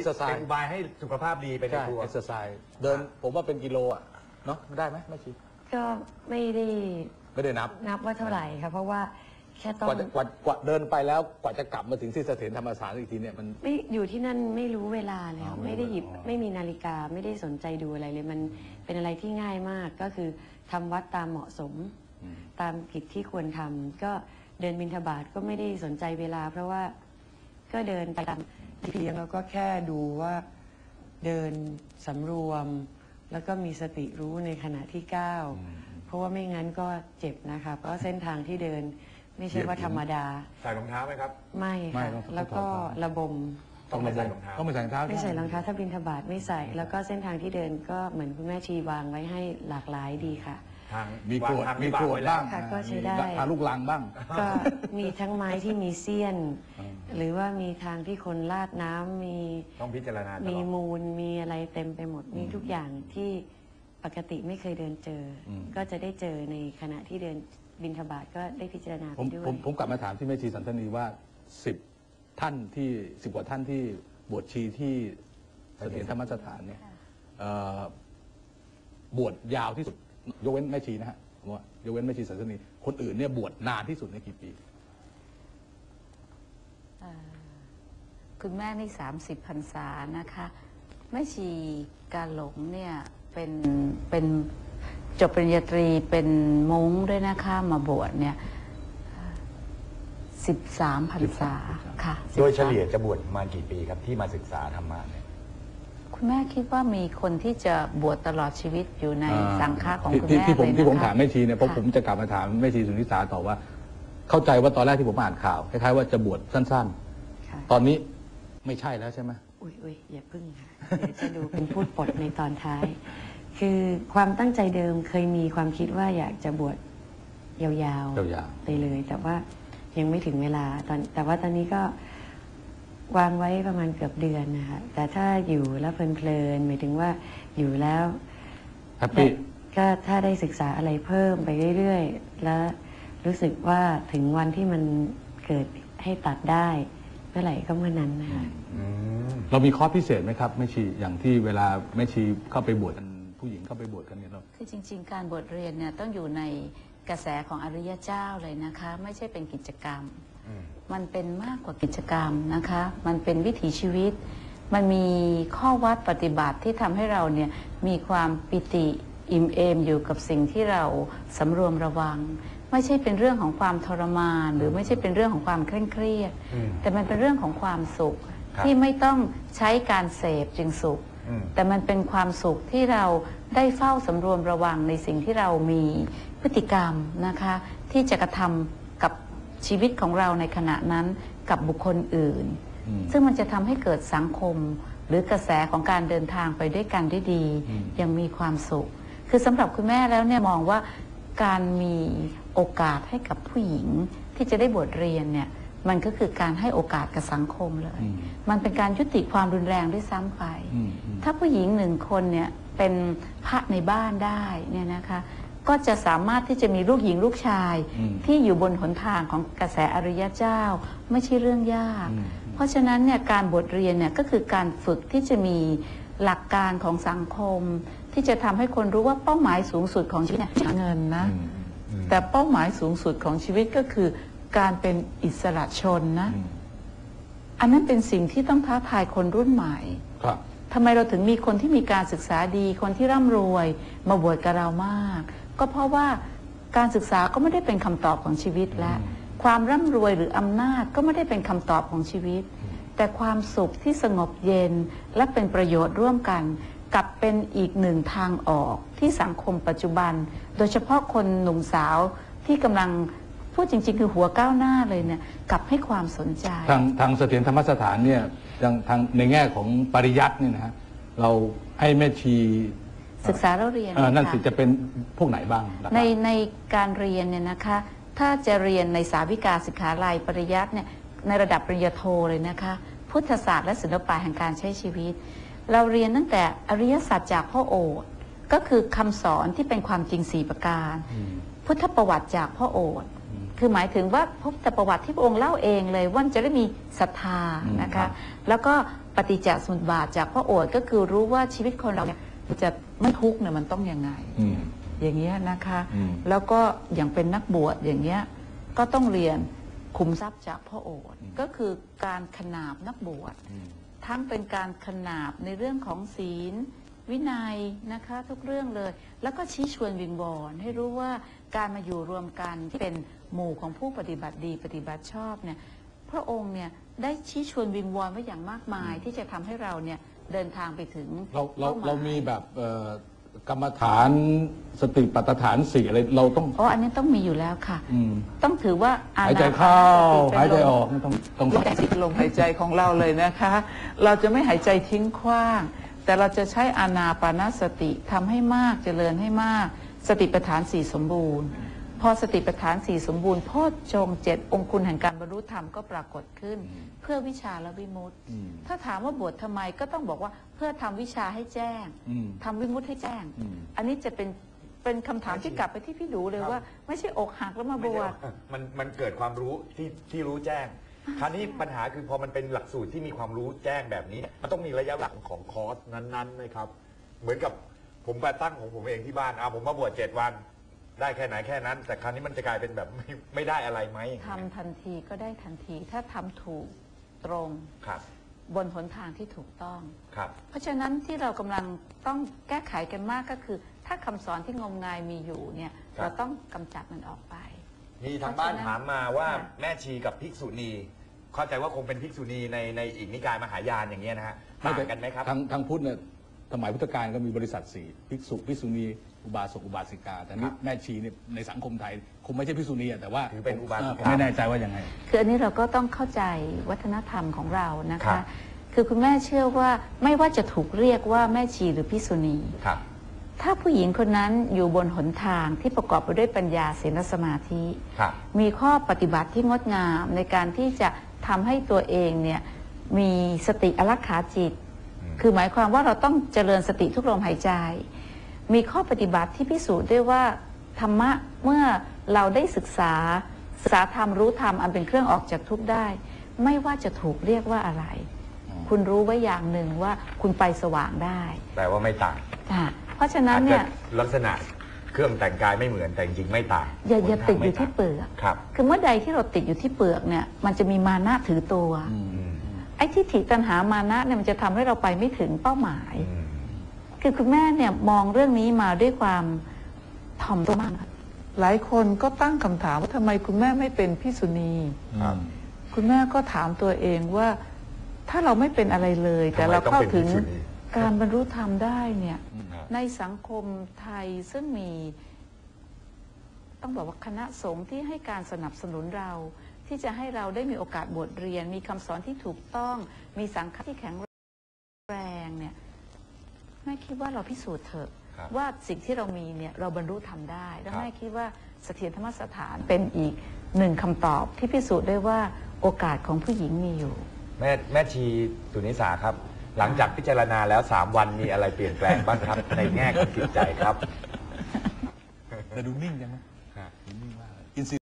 เป็นอุบายให้สุขภาพดีไปในตัวเอ็กซ์ไซส์เดินผมว่าเป็นกิโลอ่ะเนาะได้ไหมไม่ชีก็ไม่ได้นับว่าเท่าไหร่ค่ะเพราะว่าแค่ต้องกว่าเดินไปแล้วกว่าจะกลับมาถึงที่เสถียรธรรมสถานอีกทีเนี่ยมันไม่อยู่ที่นั่นไม่รู้เวลาเลยค่ะอ๋อไม่ได้หยิบอ๋อไม่มีนาฬิกาไม่ได้สนใจดูอะไรเลยมันเป็นอะไรที่ง่ายมากก็คือทำวัดตามเหมาะสม ตามกิจที่ควรทำก็เดินบิณฑบาตก็ไม่ได้สนใจเวลา เพราะว่าก็เดินไปตามเพียงเราก็แค่ดูว่าเดินสำรวม แล้วก็มีสติรู้ในขณะที่ก้าวเพราะว่าไม่งั้นก็เจ็บนะคะเพราะเส้นทางที่เดินไม่ใช่ว่าธรรมดาใส่รองเท้าไหมครับไม่ค่ะแล้วก็ระบมต้องไม่ใส่รองเท้าต้องไม่ใส่รองเท้าไม่ใส่รองเท้าถ้าบิณฑบาตไม่ใส่ แล้วก็เส้นทางที่เดินก็เหมือนคุณแม่ชีวางไว้ให้หลากหลายดีค่ะทางมีโกรธวางทางมีโกรธวิบากไว้แล้วบ้างค่ะก็ใช้ได้มีพาลูกลังบ้างก็มีทั้งไม้ที่มีเสี้ยน หรือว่ามีทางที่คนลาดน้ำมีต้องพิจารณาตมีลอดมูลมีอะไรเต็มไปหมดมีทุกอย่างที่ปกติไม่เคยเดินเจออมก็จะได้เจอในขณะที่เดินบิณฑบาตก็ได้พิจารณาไปด้วยผมกลับมาถามที่แม่ชีสันทนีว่า10 ท่านที่10 กว่าท่านที่บวชชีที่เสถียรธรรมสถานเนี่ยบวชยาวที่สุดยกเว้นแม่ชีนะฮะผมว่ายกเว้นแม่ชีสันทนีคนอื่นเนี่ยบวชนานที่สุดในกี่ปีคุณแม่นี่30 พรรษานะคะแม่ชีกาหลงเนี่ยเป็นจบปริญญาตรีเป็นม้งด้วยนะคะมาบวชเนี่ย13 พรรษาค่ะโดยเฉลี่ยจะบวชมากี่ปีครับที่มาศึกษาธรรมะเนี่ยคุณแม่คิดว่ามีคนที่จะบวชตลอดชีวิตอยู่ในสังฆะของคุณที่แม่ที่ผมเลยนะคะที่ผมถามแม่ชีเนี่ยเพราะค่ะผมจะกลับมาถามแม่ชีสุนิสาต่อว่า เข้าใจว่าตอนแรกที่ผมอ่านข่าวคล้ายๆว่าจะบวชสั้นค่ะๆ ตอนนี้ไม่ใช่แล้วใช่ไหมอุ้ยอย่าพึ่งค่ะ เดี๋ยวจะดูเป็นพูดปดในตอนท้าย คือความตั้งใจเดิมเคยมีความคิดว่าอยากจะบวชยาวๆไปเลย แต่ว่ายังไม่ถึงเวลาแต่ว่าตอนนี้ก็วางไว้ประมาณเกือบเดือนนะคะแต่ถ้าอยู่แล้วเพลินๆหมายถึงว่าอยู่แล้วแฮปปี้ก็ถ้าได้ศึกษาอะไรเพิ่มไปเรื่อยๆ แล้วรู้สึกว่าถึงวันที่มันเกิดให้ตัดได้เมื่อไหร่ก็เมื่อนั้นนะคะเรามีคอร์สพิเศษไหมครับแม่ชีอย่างที่เวลาแม่ชีเข้าไปบวชกันผู้หญิงเข้าไปบวชกันเนี่ยเราคือจริง ๆ การบวชเรียนเนี่ยต้องอยู่ในกระแสของอริยเจ้าเลยนะคะไม่ใช่เป็นกิจกรรม มันเป็นมากกว่ากิจกรรมนะคะมันเป็นวิถีชีวิต มันมีข้อวัดปฏิบัติที่ทำให้เราเนี่ยมีความปิติอิ่มเอมอยู่กับสิ่งที่เราสำรวมระวัง ไม่ใช่เป็นเรื่องของความทรมาน หรือไม่ใช่เป็นเรื่องของความเคร่งเครียด แต่มันเป็นเรื่องของความสุขครับที่ไม่ต้องใช้การเสพจึงสุข แต่มันเป็นความสุขที่เราได้เฝ้าสำรวมระวังในสิ่งที่เรามีพฤติกรรมนะคะที่จะกระทำกับชีวิตของเราในขณะนั้นกับบุคคลอื่น ซึ่งมันจะทำให้เกิดสังคม หรือกระแสของการเดินทางไปด้วยกันได้ดียังมีความสุข คือสำหรับคุณแม่แล้วเนี่ยมองว่าการมีโอกาสให้กับผู้หญิงที่จะได้บวชเรียนเนี่ยมันก็คือการให้โอกาสกับสังคมเลย มันเป็นการยุติความรุนแรงด้วยซ้ำไป ถ้าผู้หญิง1 คนเนี่ยเป็นพระในบ้านได้เนี่ยนะคะก็จะสามารถที่จะมีลูกหญิงลูกชายที่อยู่บนหนทางของกระแสอริยเจ้าไม่ใช่เรื่องยาก เพราะฉะนั้นเนี่ยการบวชเรียนเนี่ยก็คือการฝึกที่จะมีหลักการของสังคม ที่จะทำให้คนรู้ว่าเป้าหมายสูงสุดของชีวิตเนี่ยเงินนะแต่เป้าหมายสูงสุดของชีวิตก็คือการเป็นอิสระชนนะอันนั้นเป็นสิ่งที่ต้องท้าทายคนรุ่นใหม่ครับทำไมเราถึงมีคนที่มีการศึกษาดีคนที่ร่ำรวยมาบวชกับเรามาก ก็เพราะว่าการศึกษาก็ไม่ได้เป็นคำตอบของชีวิตและความร่ำรวยหรืออำนาจก็ไม่ได้เป็นคำตอบของชีวิต แต่ความสุขที่สงบเย็นและเป็นประโยชน์ร่วมกันกลับเป็นอีกหนึ่งทางออกที่สังคมปัจจุบัน โดยเฉพาะคนหนุ่มสาวที่กำลังพูดจริงๆคือหัวก้าวหน้าเลยเนี่ยกลับให้ความสนใจทางเสถียรธรรมสถานเนี่ยทางในแง่ของปริยัติเนี่ยนะฮะเราให้แม่ชีศึกษาเราเรียนนั่นสิค่ะจะเป็นพวกไหนบ้างหลักๆในการเรียนเนี่ยนะคะถ้าจะเรียนในสาวิกาสิกขาลัยปริยัติเนี่ยในระดับปริญญาโทเลยนะคะพุทธศาสตร์และศิลปะแห่งการใช้ชีวิต เราเรียนตั้งแต่อริยสัจจากพ่อโอษฐ์ก็คือคำสอนที่เป็นความจริง4 ประการ พุทธประวัติจากพ่อโอษฐ์คคือหมายถึงว่าพบแต่ประวัติที่พระองค์เล่าเองเลยว่าจะได้มีศรัทธานะคะ แล้วก็ปฏิจจสมุปบาทจากพระโอษฐ์ก็คือรู้ว่าชีวิตคนเราเนี่ยจะไม่ทุกข์เนี่ยมันต้องยังไง อย่างเงี้ยนะคะ แล้วก็อย่างเป็นนักบวชอย่างเงี้ยก็ต้องเรียนขุมทรัพย์จากพ่อโอษฐ์ก็คือการขนาบนักบวชทั้งเป็นการขนาบในเรื่องของศีลวินัยนะคะทุกเรื่องเลย แล้วก็ชี้ชวนวิงวอนให้รู้ว่าการมาอยู่รวมกันที่เป็นหมู่ของผู้ปฏิบัติดีปฏิบัติชอบเนี่ยพระองค์เนี่ยได้ชี้ชวนวิงวอนไว้อย่างมากมาย ที่จะทำให้เราเนี่ยเดินทางไปถึงเรามีแบบกรรมฐานสติปัฏฐาน4อะไรเราต้องอันนี้ต้องมีอยู่แล้วค่ะ ต้องถือว่าหายใจเข้าหายใจออกต้องลมหายใจลมหายใจของเราเลยนะคะ เราจะไม่หายใจทิ้งขว้าง แต่เราจะใช้อานาปานสติทำให้มากเจริญให้มาก สติปัฏฐาน4สมบูรณ์ พอสติปัฏฐาน4สมบูรณ์โพชฌงค์7องคุณแห่งการบรรลุธรรมก็ปรากฏขึ้น เพื่อวิชาและวิมุตติถ้าถามว่าบวชทำไมก็ต้องบอกว่าเพื่อทำวิชาให้แจ้งทำวิมุตติให้แจ้ง อันนี้จะเป็นคำถามที่กลับไปที่พี่ดูเลยว่า ไม่ใช่อกหักแล้วมาบวชมันเกิดความรู้ที่รู้แจ้ง คราวนี้ปัญหาคือพอมันเป็นหลักสูตรที่มีความรู้แจ้งแบบนี้ มันต้องมีระยะหลังของคอร์สนั้นๆนะครับ เหมือนกับผมไปตั้งของผมเองที่บ้านผมมาบวช7 วัน ได้แค่ไหนแค่นั้น แต่คราวนี้มันจะกลายเป็นแบบไม่ได้อะไรไหมทำทันทีก็ได้ทันทีถ้าทำถูกตรงครับบนหนทางที่ถูกต้องครับเพราะฉะนั้นที่เรากำลังต้องแก้ไขกันมากก็คือ ถ้าคำสอนที่งมงายมีอยู่เนี่ยเราต้องกำจัดมันออกไปมีทางบ้านถามมาว่าค่ะแม่ชีกับภิกษุณี เข้าใจว่าคงเป็นภิกษุณีในอีกนิกายมหายานอย่างเงี้ยนะฮะต่างกันไหมครับทางพุทธเนี่ยสมัยพุทธกาลก็มีบริษัท4ภิกษุภิกษุณีอุบาสกอุบาสิกา แต่นี่แม่ชีเนี่ยในสังคมไทยคงไม่ใช่ภิกษุณีแต่ว่าถือเป็นอุบาสิกาผมไม่แน่ใจว่ายังไงคืออันนี้เราก็ต้องเข้าใจวัฒนธรรมของเรานะครัคะบคือคุณแม่เชื่อว่าไม่ว่าจะถูกเรียกว่าแม่ชีหรือภิกษุณีครับถ้าผู้หญิงคนนั้นอยู่บนหนทางที่ประกอบไปด้วยปัญญาศีลและสมาธิครับมีข้อปฏิบัติที่งดงามในการที่จะทำให้ตัวเองเนี่ยมีสติอรักขาจิต คือหมายความว่าเราต้องเจริญสติทุกลมหายใจ มีข้อปฏิบัติที่พิสูจน์ได้ว่าธรรมะเมื่อเราได้ศึกษาธรรมรู้ธรรมอันเป็นเครื่องออกจากทุกข์ได้ ไม่ว่าจะถูกเรียกว่าอะไร คุณรู้ไว้อย่างหนึ่งว่าคุณไปสว่างได้แต่ว่าไม่ต่างค่ะเพราะฉะนั้นอาจจะเนี่ยลักษณะเครื่องแต่งกายไม่เหมือนแต่จริงๆไม่ต่างอย่าติดอยู่ที่ไม่ต่างเปลือกครับคือเมื่อใดที่เราติดอยู่ที่เปลือกเนี่ยมันจะมีมานะถือตัว ไอ้ทิฏฐิตัณหามานะเนี่ยมันจะทำให้เราไปไม่ถึงเป้าหมาย คือคุณแม่เนี่ยมองเรื่องนี้มาด้วยความถ่อมตัวมากค่ะหลายคนก็ตั้งคำถามว่าทำไมคุณแม่ไม่เป็นภิกษุณีครับคุณแม่ก็ถามตัวเองว่าถ้าเราไม่เป็นอะไรเลย แต่เราเข้าถึงทำไมต้องเป็นภิกษุณีการบรรลุธรรมได้เนี่ยครับในสังคมไทยซึ่งมีต้องบอกว่าคณะสงฆ์ที่ให้การสนับสนุนเรา ที่จะให้เราได้มีโอกาสบวชเรียน มีคำสอนที่ถูกต้อง มีสังฆะที่แข็งแรงเนี่ยแม่คิดว่าเราพิสูจน์เถอะครับว่าสิ่งที่เรามีเนี่ยเราบรรลุทำได้ แล้วครับแม่คิดว่าเสถียรธรรมสถานเป็นอีกหนึ่งคำตอบที่พิสูจน์ได้ว่าโอกาสของผู้หญิงมีอยู่แม่ชีสุนิสาครับ หลังจากพิจารณาแล้ว3 วันมีอะไรเปลี่ยนแปลงบ้างครับ ในแง่ของจิตใจครับแต่ดูนิ่งจังไหมครับดูนิ่งมากเลย